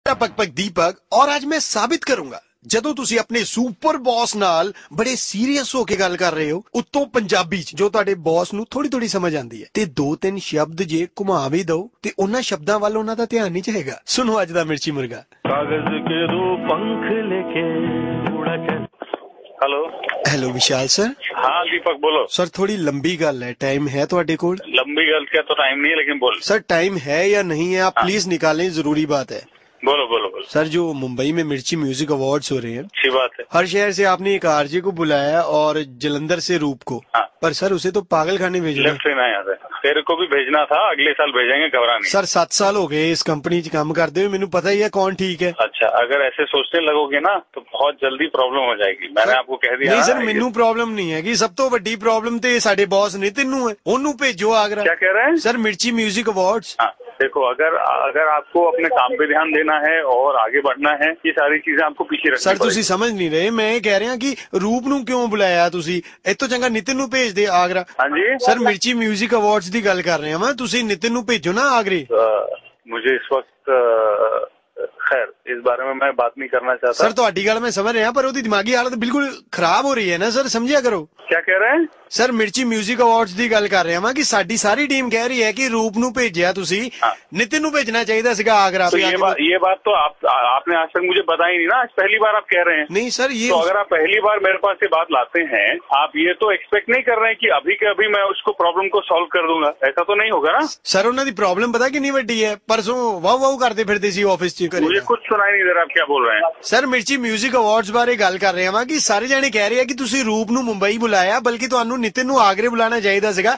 पग पग दीपक और आज मैं साबित करूंगा ਜਦੋਂ ਤੁਸੀਂ ਆਪਣੇ ਸੁਪਰ ਬੌਸ ਨਾਲ ਬੜੇ ਸੀਰੀਅਸ ਹੋ ਕੇ ਗੱਲ ਕਰ ਰਹੇ ਹੋ ਉੱਤੋਂ ਪੰਜਾਬੀ ਚ ਜੋ ਤੁਹਾਡੇ ਬੌਸ ਨੂੰ ਥੋੜੀ ਥੋੜੀ ਸਮਝ ਆਉਂਦੀ ਹੈ ਤੇ ਦੋ ਤਿੰਨ ਸ਼ਬਦ ਜੇ ਘੁਮਾ ਵੀ ਦੋ ਤੇ ਉਹਨਾਂ ਸ਼ਬਦਾਂ ਵੱਲ ਉਹਨਾਂ ਦਾ ਧਿਆਨ ਨਹੀਂ ਚਾਹੇਗਾ। ਸੁਣੋ ਅੱਜ ਦਾ ਮਿਰਚੀ ਮੁਰਗਾ। ਕਾਗਜ਼ ਕੇ ਦੋ ਪੰਖ लेके उड़ा के। Hello hello Vishal sir. हाँ दीपक बोलो सर थोड़ी लंबी गल है, टाइम है ਤੁਹਾਡੇ ਕੋਲ? लंबी गल का तो टाइम नहीं है लेकिन बोल। सर टाइम है या नहीं है आप प्लीज निकालें, जरूरी बात है। बोलो बोलो बोलो। सर जो मुंबई में मिर्ची म्यूजिक अवार्ड्स हो रहे हैं, अच्छी बात है। हर शहर से आपने एक आरजे को बुलाया और जलंधर से रूप को। हाँ। पर सर उसे तो पागल खाने भेजना। लेफ्ट ट्रेन आया था, तेरे को भी भेजना था, अगले साल भेजेंगे, घबरा नहीं। सर 7 साल हो गए इस कंपनी च काम करते हुए, मैंने पता ही है कौन ठीक है। अच्छा अगर ऐसे सोचने लगोगे ना तो बहुत जल्दी प्रॉब्लम हो जाएगी। मैंने आपको कह दिया। नहीं सर मैनू प्रॉब्लम नहीं है कि सब तो बड़ी प्रॉब्लम ते साडे बॉस नितिन नू है, ओनू भेजो आगरा। क्या कह रहे हैं सर मिर्ची म्यूजिक अवार्ड्स। हाँ देखो अगर आपको अपने काम पे ध्यान देना है और आगे बढ़ना है, ये सारी चीजें आपको पीछे रखनी सर तुसी समझ नहीं रहे, मैं ये कह रहा कि रूप नू क्यों बुलाया तुसी, इतो चंगा नितिन नू भेज दे आगरा। हाँ जी सर मिर्ची म्यूजिक अवार्ड्स दी गल कर रहे हैं, तुसी नितिन नू भेजो ना आगरे। मुझे इस वक्त खैर इस बारे में मैं बात नहीं करना चाहता। सर ਤੁਹਾਡੀ ਗੱਲ मैं समझ रहा पर ਉਹਦੀ दिमागी हालत बिल्कुल खराब हो रही है ना सर, समझिया करो। क्या कह रहे हैं सर मिर्ची म्यूजिक अवार्ड्स ਦੀ ਗੱਲ ਕਰ ਰਿਹਾ ਹਾਂ ਕਿ ਸਾਡੀ ਸਾਰੀ ਟੀਮ ਕਹਿ ਰਹੀ ਹੈ ਕਿ रूप ਨੂੰ ਭੇਜਿਆ ਤੁਸੀਂ, नितिन ਨੂੰ भेजना चाहिए ਸੀਗਾ आगरा। तो ये बात तो आपने आज तक मुझे बताई नहीं ना, आज पहली बार आप कह रहे हैं। नहीं सर ये तो अगर आप पहली बार मेरे पास ये बात लाते हैं, आप ये तो एक्सपेक्ट नहीं कर रहे हैं कि अभी के अभी मैं उसको प्रॉब्लम को सॉल्व कर दूंगा, ऐसा तो नहीं होगा ना। सर ਉਹਨਾਂ ਦੀ प्रॉब्लम पता कितनी ਵੱਡੀ है, परसों वाह वाह करते फिरते सी ऑफिस ਚ। मुझे कुछ सुनाई नहीं दे रहा आप क्या बोल रहे हैं। सर मिर्ची म्यूजिक अवार्ड्स बारे गल कर रहे ਹਾਂ कि सारे जाने कह रहे हैं कि ਤੁਸੀਂ रूप ਨੂੰ मुंबई बुलाया, बल्कि ਤੁਹਾਨੂੰ नितिन ਨੂੰ आगरे बुलाना चाहिए ਸੀਗਾ।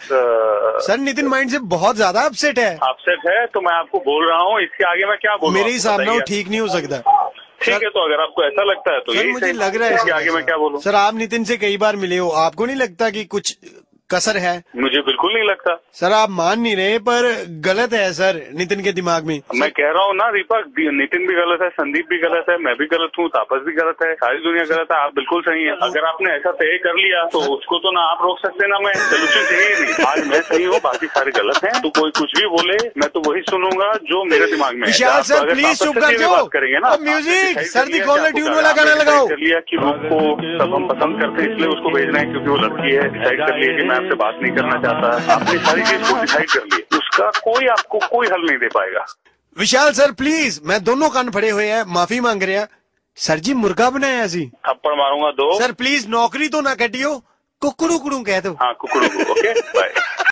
सर नितिन माइंड से बहुत ज्यादा अपसेट है। अपसेट है तो मैं आपको बोल रहा हूँ, इसके आगे मैं क्या बोलूं? मेरे हिसाब में वो ठीक नहीं हो सकता। ठीक है तो अगर आपको ऐसा लगता है तो सर मुझे लग रहा है इसके आगे मैं क्या बोलूं? सर आप नितिन से कई बार मिले हो, आपको नहीं लगता कि कुछ कसर है? मुझे बिल्कुल नहीं लगता। सर आप मान नहीं रहे पर गलत है सर नितिन के दिमाग में। मैं कह रहा हूँ ना दीपक, नितिन भी गलत है, संदीप भी गलत है, मैं भी गलत हूँ, तापस भी गलत है, सारी दुनिया गलत है, आप बिल्कुल सही है। अगर आपने ऐसा तय कर लिया तो उसको तो ना आप रोक सकते ना मैं। सोल्यूशन चाहिए नहीं, आज मैं सही हूँ बाकी सारे गलत हैं, तो कोई कुछ भी बोले मैं तो वही सुनूंगा जो मेरे दिमाग में है। विशाल सर प्लीज चुप कर जाओ, करेंगे ना म्यूजिक सर दी कॉलर ट्यून वाला गाना लगाओ। कर लिया कि रूप को सब हम पसंद करते हैं इसलिए उसको भेजना है क्योंकि वो लड़की है, डिसाइड कर लिया कि मैं आपसे बात नहीं करना चाहता। आपने सारी चीज को डिसाइड कर ली, उसका कोई आपको कोई हल नहीं दे पाएगा। विशाल सर प्लीज, मैं दोनों कान फड़े हुए हैं, माफी मांग रहे हैं सर जी, मुर्गा बनाया सी। थप्पड़ मारूंगा दो। सर प्लीज नौकरी तो ना कटियो, कुकड़ू कुकड़ू कह दो। हाँ कुकड़ू, ओके बाय।